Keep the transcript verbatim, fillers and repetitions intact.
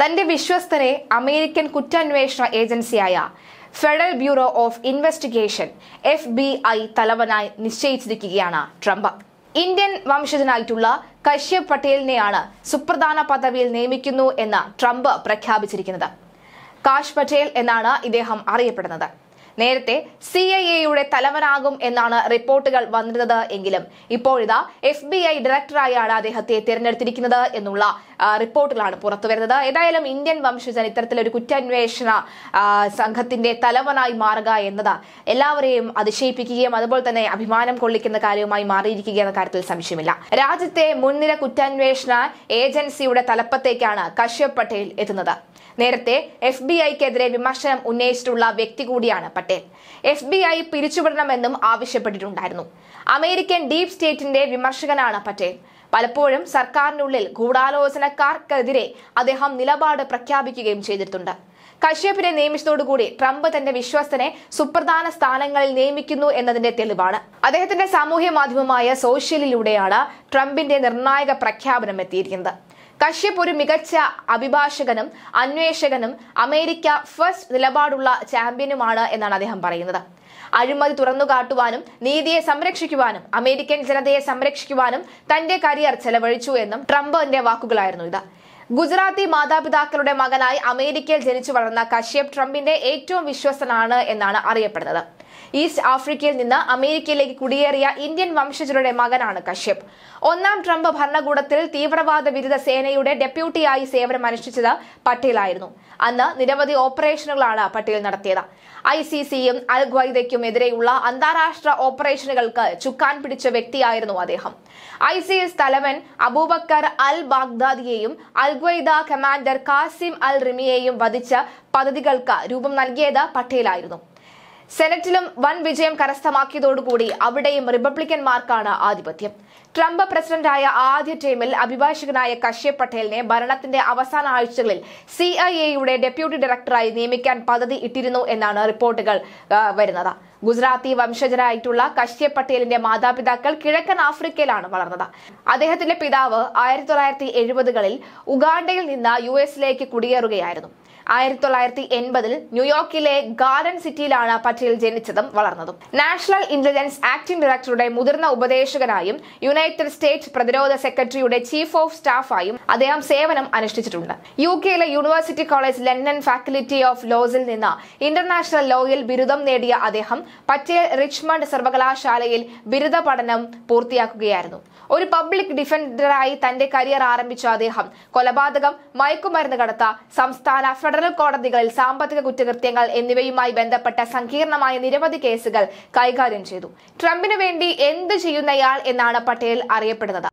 തന്റെ വിശ്വസ്തരെ അമേരിക്കൻ കുറ്റാന്വേഷണ ഏജൻസിയായ federal bureau of investigation F B I തലവനായി നിശ്ചയിച്ചിരിക്കുകയാണ് ട്രംപ്. ഇന്ത്യൻ വംശജനായിട്ടുള്ള കശ്യപ് പട്ടേലിനെയാണ് സുപ്രധാന പദവിയിൽ നിയമിക്കുന്നു എന്ന് ട്രംപ് പ്രഖ്യാപിച്ചിരിക്കുന്നത്. കാഷ് പട്ടേൽ എന്നാണ് ഇദ്ദേഹം അറിയപ്പെടുന്നത്. നേരത്തെ സി ഐ എയുടെ തലവനാകും എന്നാണ് റിപ്പോർട്ടുകൾ വന്നിരുന്നത് എങ്കിലും ഇപ്പോഴിതാ എഫ് ബി ഐ ഡയറക്ടറായാണ് അദ്ദേഹത്തെ തിരഞ്ഞെടുത്തിരിക്കുന്നത് എന്നുള്ള റിപ്പോർട്ടുകളാണ് പുറത്തുവരുന്നത്. ഏതായാലും ഇന്ത്യൻ വംശജൻ ഇത്തരത്തിലൊരു കുറ്റാന്വേഷണ സംഘത്തിന്റെ തലവനായി മാറുക എന്നത് എല്ലാവരെയും അതിശയിപ്പിക്കുകയും അതുപോലെ തന്നെ അഭിമാനം കൊള്ളിക്കുന്ന കാര്യവുമായി മാറിയിരിക്കുക എന്ന കാര്യത്തിൽ സംശയമില്ല. രാജ്യത്തെ മുൻനിര കുറ്റാന്വേഷണ ഏജൻസിയുടെ തലപ്പത്തേക്കാണ് കശ്യപ് പട്ടേൽ എത്തുന്നത്. നേരത്തെ എഫ് ബി ഐക്കെതിരെ വിമർശനം ഉന്നയിച്ചിട്ടുള്ള വ്യക്തി കൂടിയാണ് പട്ടേൽ. എഫ് ബി ഐ പിരിച്ചുവിടണമെന്നും ആവശ്യപ്പെട്ടിട്ടുണ്ടായിരുന്നു. അമേരിക്കൻ ഡീപ് സ്റ്റേറ്റിന്റെ വിമർശകനാണ് പട്ടേൽ. പലപ്പോഴും സർക്കാരിനുള്ളിൽ ഗൂഢാലോചനക്കാർക്കെതിരെ അദ്ദേഹം നിലപാട് പ്രഖ്യാപിക്കുകയും ചെയ്തിട്ടുണ്ട്. കശ്യപിനെ നിയമിച്ചതോടുകൂടി ട്രംപ് തന്റെ വിശ്വസ്തനെ സുപ്രധാന സ്ഥാനങ്ങളിൽ നിയമിക്കുന്നു എന്നതിന്റെ തെളിവാണ്. അദ്ദേഹത്തിന്റെ സാമൂഹ്യ മാധ്യമമായ സോഷ്യലിലൂടെയാണ് ട്രംപിന്റെ നിർണായക പ്രഖ്യാപനം എത്തിയിരിക്കുന്നത്. കശ്യപ് ഒരു മികച്ച അഭിഭാഷകനും അന്വേഷകനും അമേരിക്ക ഫസ്റ്റ് നിലപാടുള്ള ചാമ്പ്യനുമാണ് എന്നാണ് അദ്ദേഹം പറയുന്നത്. അഴിമതി തുറന്നുകാട്ടുവാനും നീതിയെ സംരക്ഷിക്കുവാനും അമേരിക്കൻ ജനതയെ സംരക്ഷിക്കുവാനും തന്റെ കരിയർ ചെലവഴിച്ചു എന്നും ട്രംപിന്റെ വാക്കുകളായിരുന്നു ഇത്. ഗുജറാത്തി മാതാപിതാക്കളുടെ മകനായി അമേരിക്കയിൽ ജനിച്ചു വളർന്ന കശ്യപ് ട്രംപിന്റെ ഏറ്റവും വിശ്വസ്തനാണ് എന്നാണ് അറിയപ്പെടുന്നത്. ഈസ്റ്റ് ആഫ്രിക്കയിൽ നിന്ന് അമേരിക്കയിലേക്ക് കുടിയേറിയ ഇന്ത്യൻ വംശജരുടെ മകനാണ് കശ്യപ്. ഒന്നാം ട്രംപ് ഭരണകൂടത്തിൽ തീവ്രവാദ വിരുദ്ധ സേനയുടെ ഡെപ്യൂട്ടിയായി സേവനമനുഷ്ഠിച്ചത് പട്ടേലായിരുന്നു. അന്ന് നിരവധി ഓപ്പറേഷനുകളാണ് പട്ടേൽ നടത്തിയത്. ഐ സി സിയും അൽ ഖ്വയ്ദയ്ക്കും എതിരെയുള്ള അന്താരാഷ്ട്ര ഓപ്പറേഷനുകൾക്ക് ചുക്കാൻ പിടിച്ച വ്യക്തിയായിരുന്നു അദ്ദേഹം. ഐ സി എസ് തലവൻ അബൂബക്കർ അൽ ബാഗ്ദാദിയെയും al Qaeda commander Qasim al റിമിയെയും വധിച്ച പദ്ധതികൾക്ക് രൂപം നൽകിയത് പട്ടേലായിരുന്നു. സെനറ്റിലും വൻ വിജയം കരസ്ഥമാക്കിയതോടുകൂടി അവിടെയും റിപ്പബ്ലിക്കന്മാർക്കാണ് ആധിപത്യം. ട്രംപ് പ്രസിഡന്റായ ആദ്യ ടൈമിൽ അഭിഭാഷകനായ കശ്യപ് പട്ടേലിനെ ഭരണത്തിന്റെ അവസാന ആഴ്ചകളിൽ സി ഐ എയുടെ ഡെപ്യൂട്ടി ഡയറക്ടറായി നിയമിക്കാൻ പദ്ധതി ഇട്ടിരുന്നു എന്നാണ് റിപ്പോർട്ടുകൾ വരുന്നത്. ഗുജറാത്തി വംശജരായിട്ടുള്ള കശ്യപ് പട്ടേലിന്റെ മാതാപിതാക്കൾ കിഴക്കൻ ആഫ്രിക്കയിലാണ് വളർന്നത്. അദ്ദേഹത്തിന്റെ പിതാവ് ആയിരത്തി തൊള്ളായിരത്തി എഴുപതുകളിൽ ഉഗാണ്ടയിൽ നിന്ന് യു എസിലേക്ക് കുടിയേറുകയായിരുന്നു. ആയിരത്തി തൊള്ളായിരത്തി എൺപതിൽ ന്യൂയോർക്കിലെ ഗാർഡൻ സിറ്റിയിലാണ് പട്ടേൽ ജനിച്ചതും വളർന്നതും. നാഷണൽ ഇന്റലിജൻസ് ആക്ടിംഗ് ഡയറക്ടറുടെ മുതിർന്ന ഉപദേശകനായും യുണൈറ്റഡ് സ്റ്റേറ്റ്സ് പ്രതിരോധ സെക്രട്ടറിയുടെ ചീഫ് ഓഫ് സ്റ്റാഫായും അദ്ദേഹം സേവനം അനുഷ്ഠിച്ചിട്ടുണ്ട്. യു കെയിലെ university college London faculty of ലോസിൽ നിന്ന് ഇന്റർനാഷണൽ ലോയിൽ ബിരുദം നേടിയ അദ്ദേഹം പട്ടേൽ റിച്ച്മണ്ട് സർവകലാശാലയിൽ ബിരുദ പഠനം പൂർത്തിയാക്കുകയായിരുന്നു. ഒരു പബ്ലിക് ഡിഫൻഡറായി തന്റെ കരിയർ ആരംഭിച്ച അദ്ദേഹം കൊലപാതകം, മയക്കുമരുന്ന് കടത്ത, സംസ്ഥാന ഫെഡറൽ കോടതികളിൽ സാമ്പത്തിക കുറ്റകൃത്യങ്ങൾ എന്നിവയുമായി ബന്ധപ്പെട്ട സങ്കീർണമായ നിരവധി കേസുകൾ കൈകാര്യം ചെയ്തു. ട്രംപിന് വേണ്ടി എന്ത് ചെയ്യുന്നയാൾ എന്നാണ് പട്ടേൽ അറിയപ്പെടുന്നത്.